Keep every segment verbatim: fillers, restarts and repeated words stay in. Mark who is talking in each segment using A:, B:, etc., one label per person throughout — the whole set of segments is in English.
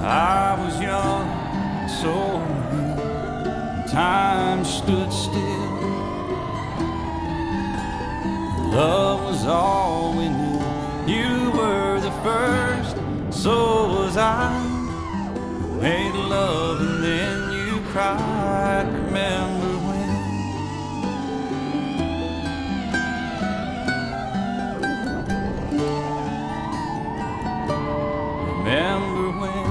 A: I was young, so new. Time stood still. Love was all we knew. You were the first, so was I. We made love and then you cried. Remember when? Remember when?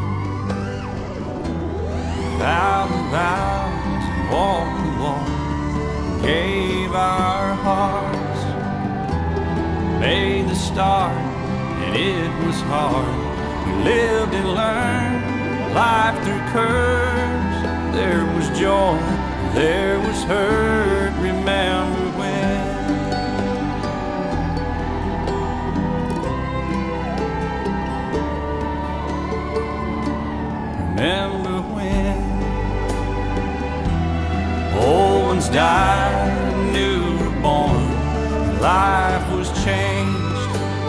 A: Vowed the vows, walked the walk, gave our hearts, made the start, and it was hard. We lived and learned life through curves. There was joy, there was hurt. Remember when? Remember when? Old ones died, new were born. Life was changed,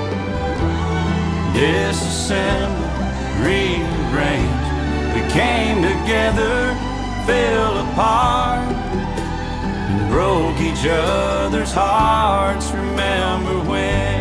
A: disassembled, rearranged. We came together, fell apart, and broke each other's hearts. Remember when?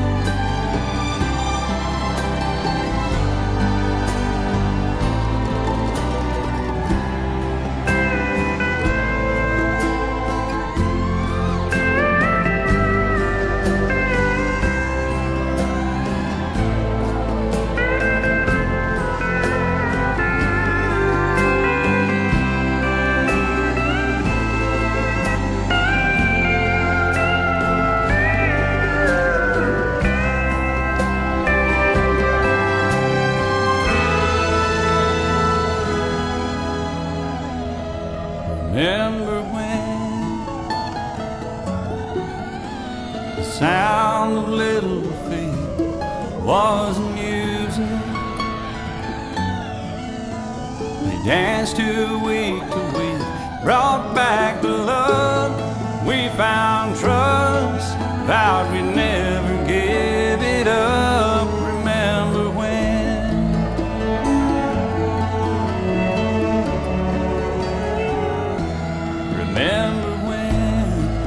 A: Remember when the sound of little feet was music? They danced to week to week, brought back the love. We found trust, vowed we'd never give it up. Remember when? Remember when?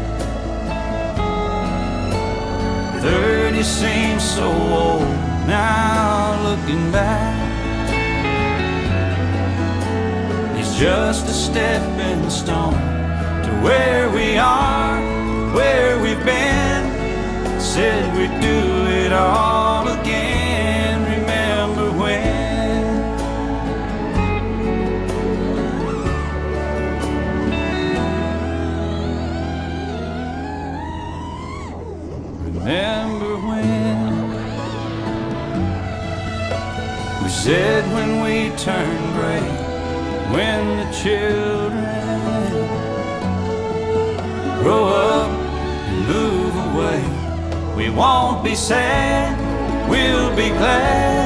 A: Thirty seems so old now, looking back. It's just a stepping stone to where we are, where we've been. Said we'd do it all again. Remember when? Remember when? We said when we turn gray, when the children grow up and move away, we won't be sad, we'll be glad.